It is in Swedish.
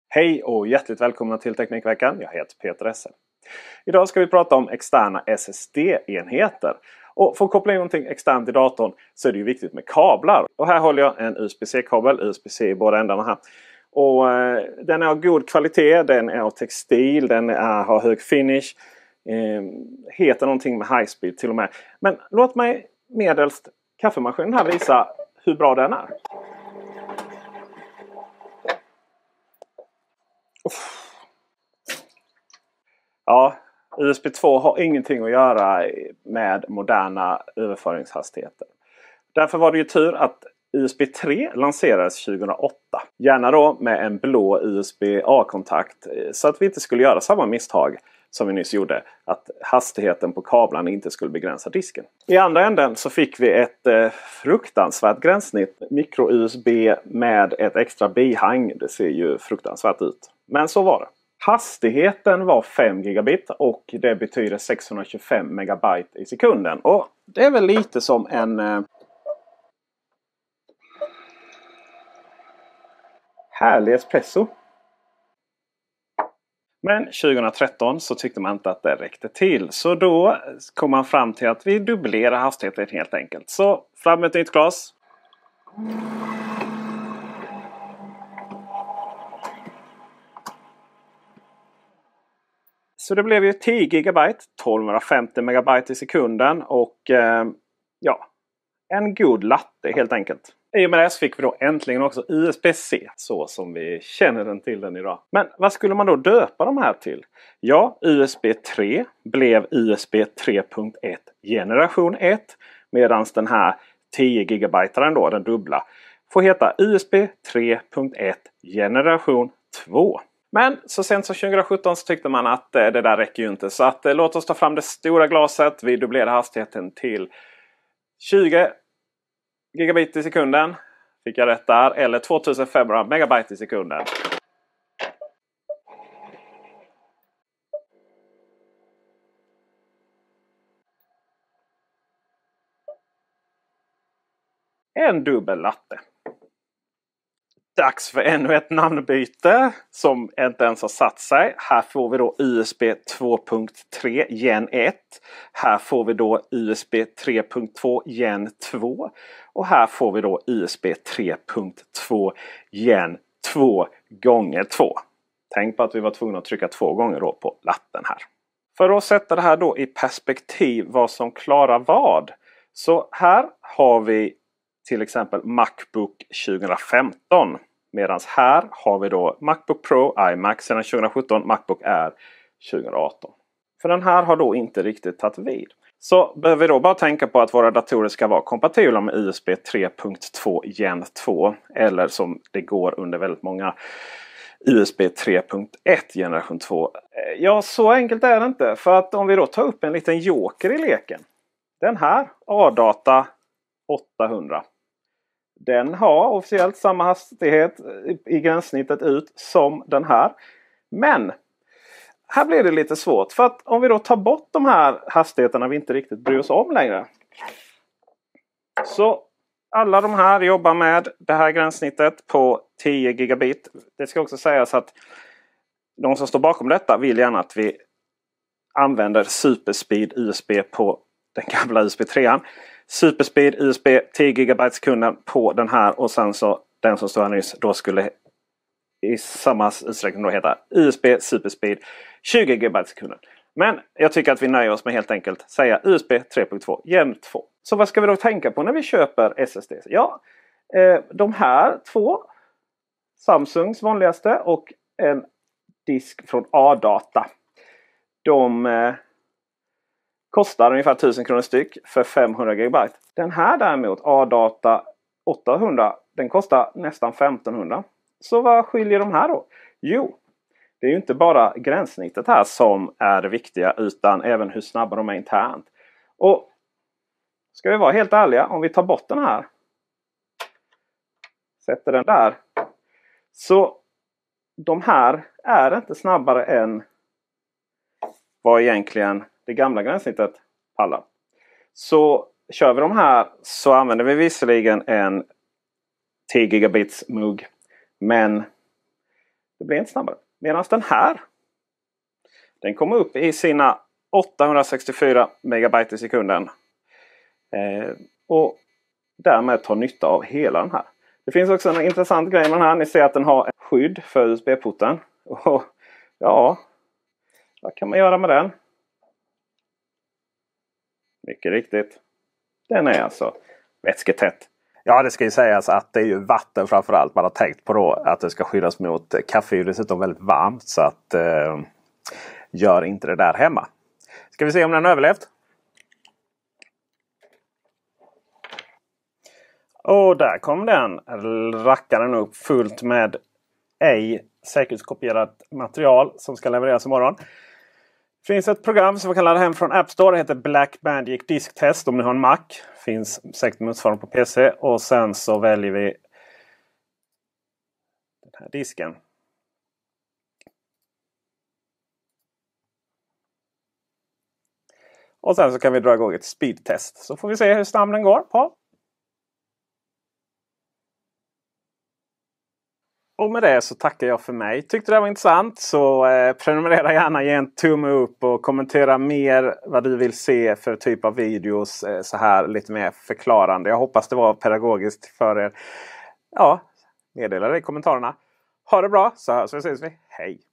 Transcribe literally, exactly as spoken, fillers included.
Hej och hjärtligt välkomna till Teknikveckan. Jag heter Peter Esse. Idag ska vi prata om externa S S D-enheter. Och för att koppla in någonting externt i datorn så är det ju viktigt med kablar. Och här håller jag en U S B C-kabel, U S B C i båda ändarna här. Och eh, den är av god kvalitet, den är av textil, den är, har hög finish. Eh, heter någonting med high speed till och med. Men låt mig medelst kaffemaskinen här visa hur bra den är. Uff. Ja, U S B två har ingenting att göra med moderna överföringshastigheter. Därför var det ju tur att U S B tre lanserades tjugohundraåtta. Gärna då med en blå U S B A-kontakt så att vi inte skulle göra samma misstag som vi nyss gjorde. Att hastigheten på kablarna inte skulle begränsa disken. I andra änden så fick vi ett eh, fruktansvärt gränssnitt. Micro-U S B med ett extra bihang. Det ser ju fruktansvärt ut. Men så var det. Hastigheten var fem gigabit och det betyder sexhundratjugofem megabyte i sekunden. Och det är väl lite som en eh, härlig espresso. Men tjugohundratretton så tyckte man inte att det räckte till. Så då kom man fram till att vi dubblerar hastigheten helt enkelt. Så fram med ett nytt glas. Så det blev ju tio gigabyte, tolvhundrafemtio megabyte i sekunden och eh, ja, en god latte helt enkelt. I och med det fick vi då äntligen också U S B C, så som vi känner den till den idag. Men vad skulle man då döpa de här till? Ja, U S B tre blev U S B tre punkt ett generation ett. Medan den här tio gigabyte då, den dubbla, får heta U S B tre punkt ett generation två. Men så sent som tjugosjutton så tyckte man att eh, det där räcker ju inte. Så att, eh, låt oss ta fram det stora glaset. Vi dubblerar hastigheten till tjugo gigabit i sekunden. Fick jag rätt där. Eller tvåtusenfemhundra megabyte i sekunden. En dubbel latte. Dags för ännu ett namnbyte som inte ens har satt sig. Här får vi då U S B två punkt tre gen ett. Här får vi då U S B tre punkt två gen två. Och här får vi då U S B tre punkt två gen två gånger två. Tänk på att vi var tvungna att trycka två gånger då på latten här. För att sätta det här då i perspektiv vad som klarar vad. Så här har vi till exempel Macbook tjugofemton. Medan här har vi då Macbook Pro, iMac sedan tjugosjutton, Macbook Air tjugoarton. För den här har då inte riktigt tagit vid. Så behöver vi då bara tänka på att våra datorer ska vara kompatibla med U S B tre punkt två gen två. Eller som det går under väldigt många U S B tre punkt ett generation två. Ja, så enkelt är det inte. För att om vi då tar upp en liten joker i leken. Den här A-data åttahundra. Den har officiellt samma hastighet i gränssnittet ut som den här. Men här blir det lite svårt. För att om vi då tar bort de här hastigheterna vi inte riktigt bryr oss om längre. Så alla de här jobbar med det här gränssnittet på tio gigabit. Det ska också sägas att de som står bakom detta vill gärna att vi använder Superspeed U S B på den gamla U S B trean. Superspeed U S B tio gigabyte sekunden på den här. Och sen så den som står här nyss då skulle i samma utsträckning då heta U S B Superspeed tjugo gigabyte sekunden. Men jag tycker att vi nöjer oss med helt enkelt säga U S B tre punkt två gen två. Så vad ska vi då tänka på när vi köper S S D? Ja, eh, de här två. Samsungs vanligaste och en disk från A-data. De eh, kostar ungefär tusen kronor styck för femhundra gigabyte. Den här däremot, A-data åttahundra, den kostar nästan femtonhundra. Så vad skiljer de här då? Jo, det är ju inte bara gränssnittet här som är det viktiga utan även hur snabba de är internt. Och ska vi vara helt ärliga, om vi tar bort den här, sätter den där, så de här är inte snabbare än vad egentligen det gamla gränssnittet pallar. Så kör vi de här så använder vi visserligen en tio gigabits mugg. Men Det blir inte snabbare. Medan den här, den kommer upp i sina åttahundrasextiofyra megabyte i sekunden. Eh, och därmed tar nytta av hela den här. Det finns också en intressant grej med den här. Ni ser att den har ett skydd för U S B-porten. Och ja, vad kan man göra med den? Mycket riktigt. Den är alltså vätsketätt. Ja, det ska ju sägas att det är ju vatten framförallt man har tänkt på då. Att det ska skyddas mot kaffe. Det är dessutom väldigt varmt, så att eh, gör inte det där hemma. Ska vi se om den har överlevt? Och där kom den rackaren upp fullt med ej säkerhetskopierat material som ska levereras imorgon. Det finns ett program som vi kan ladda hem från App Store. Det heter Blackmagic Disk Test om ni har en Mac. Finns säkert motsvarande på P C. Och sen så väljer vi den här disken. Och sen så kan vi dra igång ett speedtest. Så får vi se hur snabb den går på. Och med det så tackar jag för mig. Tyckte det var intressant, så eh, prenumerera gärna, ge en tumme upp och kommentera mer vad du vill se för typ av videos. Eh, så här lite mer förklarande. Jag hoppas det var pedagogiskt för er. Ja, meddela det i kommentarerna. Ha det bra, så hörs vi, ses vi. Hej!